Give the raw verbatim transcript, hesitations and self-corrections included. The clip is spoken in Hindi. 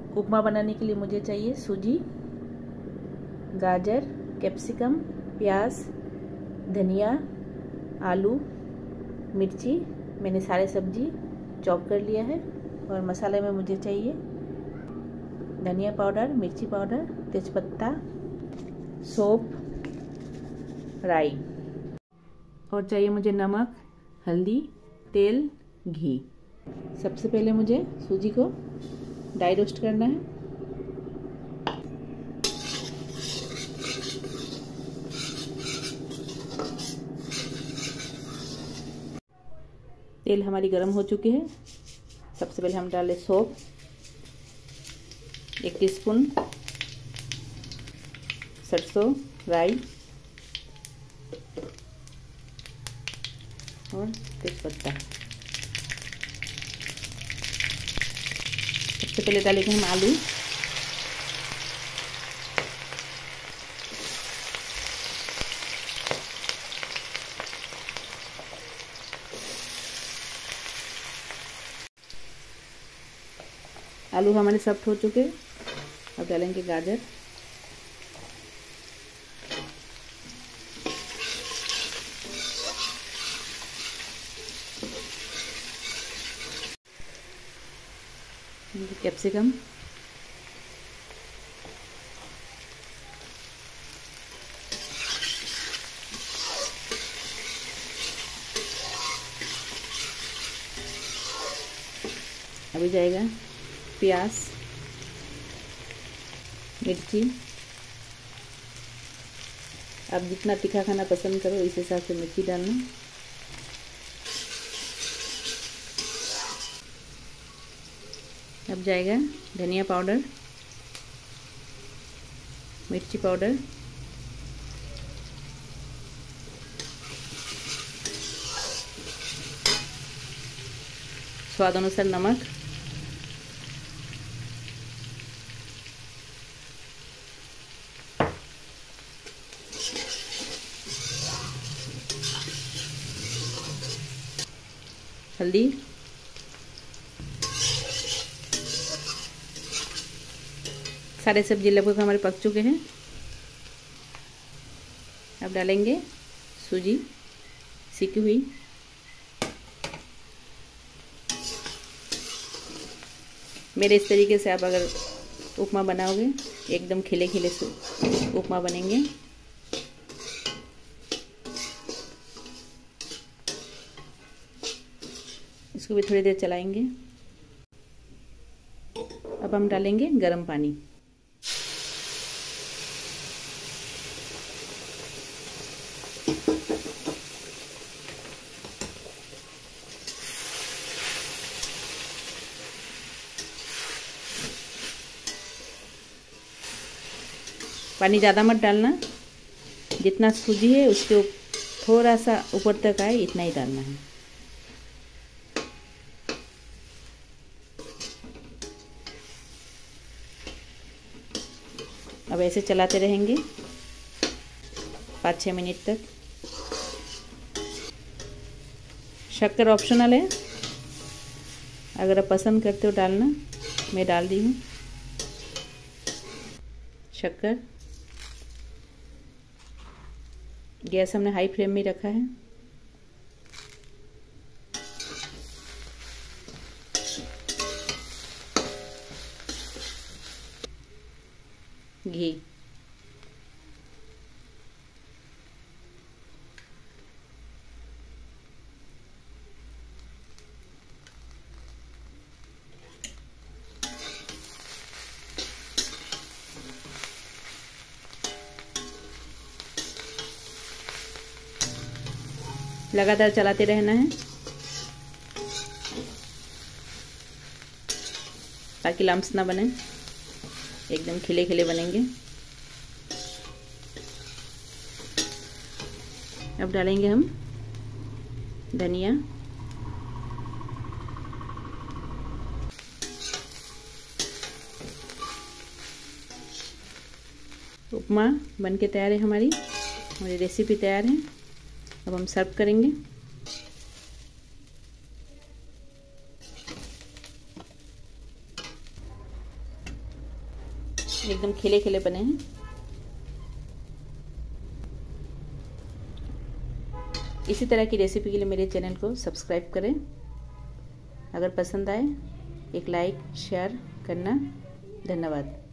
उपमा बनाने के लिए मुझे चाहिए सूजी, गाजर, कैप्सिकम, प्याज, धनिया, आलू, मिर्ची। मैंने सारे सब्जी चॉप कर लिया है। और मसाले में मुझे चाहिए धनिया पाउडर, मिर्ची पाउडर, तेज़पत्ता, सौंफ, राई। और चाहिए मुझे नमक, हल्दी, तेल, घी। सबसे पहले मुझे सूजी को ड्राई रोस्ट करना है। तेल हमारी गर्म हो चुकी है। सबसे पहले हम डालें सौंफ, एक टीस्पून सरसों, राई और तेजपत्ता। सबसे पहले डालेंगे हम आलू। आलू हमारे सॉफ्ट हो चुके। अब डालेंगे गाजर, कैप्सिकम, अभी जाएगा प्याज, मिर्ची। आप जितना तीखा खाना पसंद करो इस हिसाब से मिर्ची डालना। अब जाएगा धनिया पाउडर, मिर्ची पाउडर, स्वाद अनुसार नमक, हल्दी, सारे सब्जी लगभग हमारे पक चुके हैं। अब डालेंगे सूजी सीखी हुई। मेरे इस तरीके से आप अगर उपमा बनाओगे एकदम खिले खिले उपमा बनेंगे। इसको भी थोड़ी देर चलाएंगे। अब हम डालेंगे गरम पानी। पानी ज़्यादा मत डालना, जितना सूजी है उसके थोड़ा सा ऊपर तक आए इतना ही डालना है। अब ऐसे चलाते रहेंगे पाँच छः मिनट तक। शक्कर ऑप्शनल है, अगर आप पसंद करते हो डालना। मैं डाल दी हूँ शक्कर। गैस हमने हाई फ्लेम में रखा है। घी, लगातार चलाते रहना है ताकि लम्स ना बने, एकदम खिले खिले बनेंगे। अब डालेंगे हम धनिया, उपमा बनके तैयार है हमारी। हमारी रेसिपी तैयार है। अब हम सर्व करेंगे। एकदम खिले खिले बने हैं। इसी तरह की रेसिपी के लिए मेरे चैनल को सब्सक्राइब करें। अगर पसंद आए एक लाइक शेयर करना। धन्यवाद।